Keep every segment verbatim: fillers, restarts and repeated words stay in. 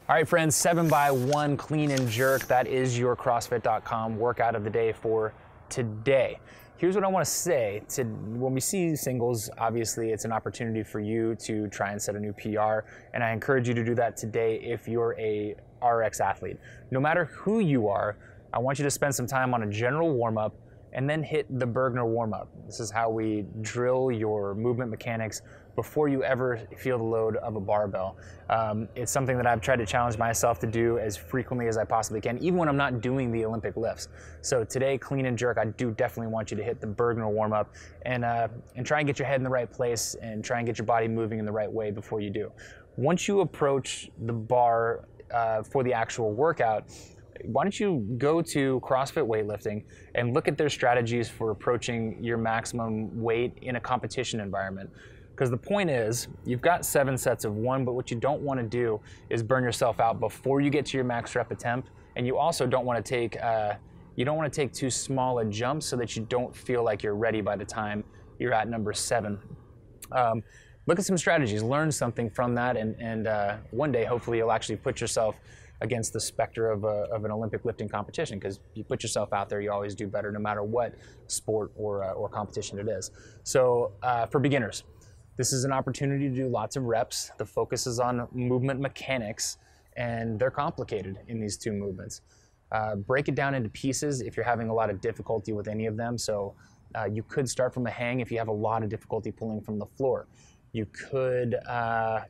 All right, friends, seven by one clean and jerk. That is your CrossFit dot com workout of the day for today. Here's what I want to say. To, when we see singles, obviously it's an opportunity for you to try and set a new P R, and I encourage you to do that today if you're a R X athlete. No matter who you are, I want you to spend some time on a general warm-up and then hit the Burgener warm-up. This is how we drill your movement mechanics before you ever feel the load of a barbell. Um, it's something that I've tried to challenge myself to do as frequently as I possibly can, even when I'm not doing the Olympic lifts. So today, clean and jerk, I do definitely want you to hit the Burgener warm-up and, uh, and try and get your head in the right place and try and get your body moving in the right way before you do. Once you approach the bar uh, for the actual workout, why don't you go to CrossFit Weightlifting and look at their strategies for approaching your maximum weight in a competition environment. Because the point is, you've got seven sets of one, but what you don't want to do is burn yourself out before you get to your max rep attempt, and you also don't want to take uh, you don't want to take too small a jump so that you don't feel like you're ready by the time you're at number seven. Um, look at some strategies, learn something from that, and, and uh, one day, hopefully, you'll actually put yourself against the specter of, a, of an Olympic lifting competition, because you put yourself out there, you always do better no matter what sport or, uh, or competition it is. So uh, for beginners, this is an opportunity to do lots of reps. The focus is on movement mechanics, and they're complicated in these two movements. Uh, break it down into pieces if you're having a lot of difficulty with any of them. So uh, you could start from a hang if you have a lot of difficulty pulling from the floor. You could uh,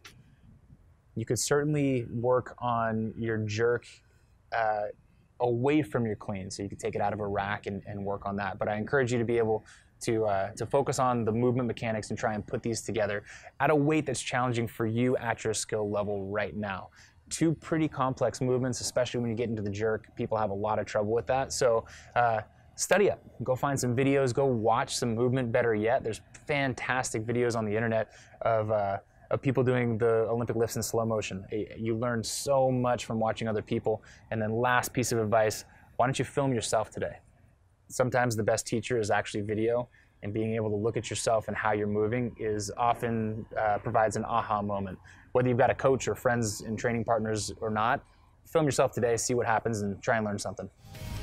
You could certainly work on your jerk uh, away from your clean, so you could take it out of a rack and, and work on that. But I encourage you to be able to, uh, to focus on the movement mechanics and try and put these together at a weight that's challenging for you at your skill level right now. Two pretty complex movements, especially when you get into the jerk. People have a lot of trouble with that. So uh, study up, go find some videos, go watch some movement. Better yet, there's fantastic videos on the internet of uh, of people doing the Olympic lifts in slow motion. You learn so much from watching other people. And then last piece of advice, why don't you film yourself today? Sometimes the best teacher is actually video, and being able to look at yourself and how you're moving is often uh, provides an aha moment. Whether you've got a coach or friends and training partners or not, film yourself today, see what happens, and try and learn something.